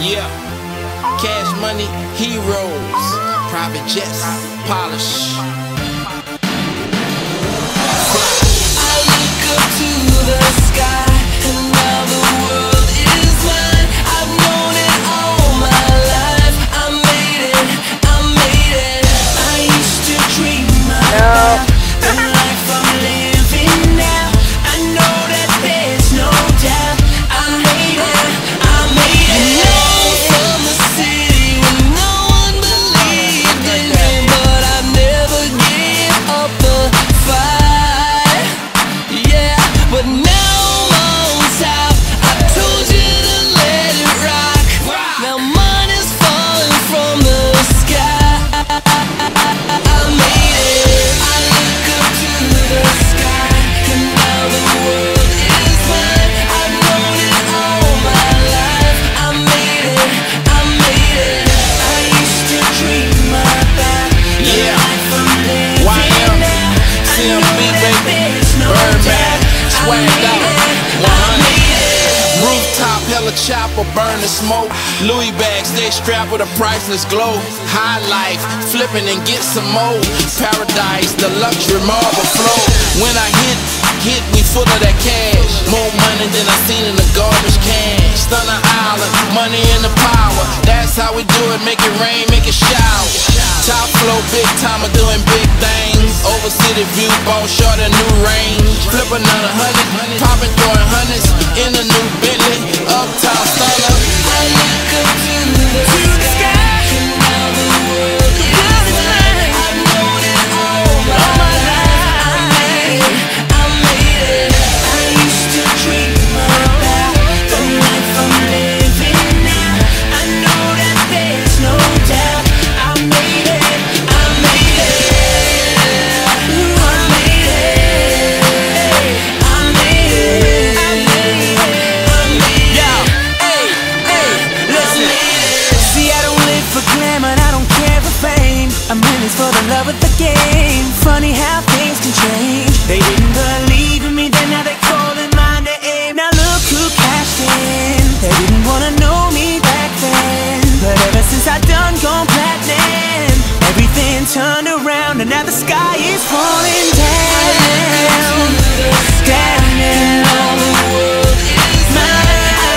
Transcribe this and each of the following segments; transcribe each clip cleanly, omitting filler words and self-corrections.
Yeah, Cash Money, Heroes, private jets, polish. I look up to the sky, and now the world is mine. I've known it all my life. I made it. I used to dream about the life I'm living now. I know that there's no doubt. I made it. Known from the city when no one believed in me, but I never gave up the fight. Yeah, but now I'm on top. I told you to let it rock. Now money's falling from the sky. I made it. I look up to the sky, and now the world is mine. I've known it all my life. I made it. I used to dream about the life I'm living YM, now. I know CMB, that baby, there's no Birdman, doubt. swagged out, I made it. Rooftop, hella chopper, burning smoke. Louis bags, stay strapped with a priceless glow. High life, flipping and get some more. Paradise, the luxury marble flow. When I hit, we full of that cash. More money than I seen in the garbage can. Stunner Island, money and the power. That's how we do it, make it rain, make it shower. Top flow, big timer, doing big things. Over city view, ball short a new range. Flip another 100, popping, throwing hundreds in a new Bentley. Uptown stunner. I look up to the sky, and now the world is mine. I've known it all my life. I made it. I used to dream about the life I'm living now. I know that there's no doubt. I made it. I made it. I made it. I made it. I made it. Yo, hey, listen. See, I don't live for glamour, and I don't care for fame. I'm in this for the love of the game. Funny how things can change. They didn't believe in me, then now they're calling my name. Now look who cashed in. They didn't wanna know me back then, but ever since I done gone platinum, everything turned around, and now the sky is falling down. Down, all the world is mine.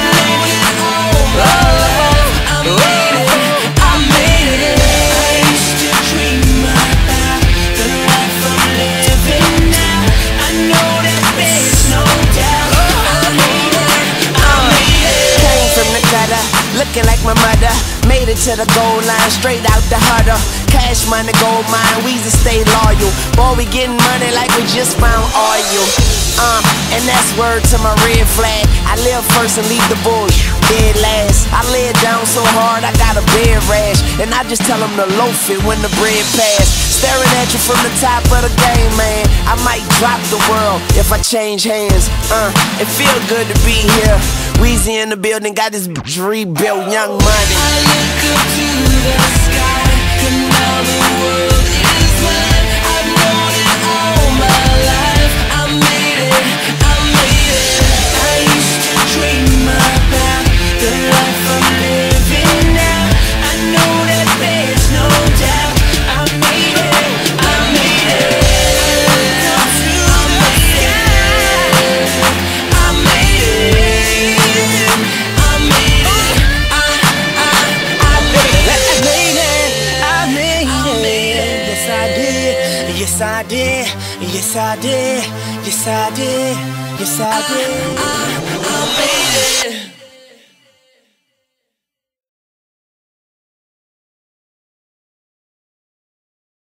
Looking like my mother, made it to the goal line, straight out the huddle. Cash money, gold mine, Weezy stay loyal. Boy, we getting money like we just found oil. And that's word to my red flag. I live first and leave the bullshit dead last. I lay it down so hard I got a bed rash, and I just tell them to loaf it when the bread pass. Staring at you from the top of the game, man. I might drop the world if I change hands. It feel good to be here. Weezy in the building, got this bitch rebuilt, Young Money. I look up to the sky, and now the world is mine. I've known it all my life. I made it. I used to dream about the life I'm living now. I know that there's no doubt. I made it. I made it. Yes, I did. Yes, I did. Yes, I did. Yes, I did. I made it.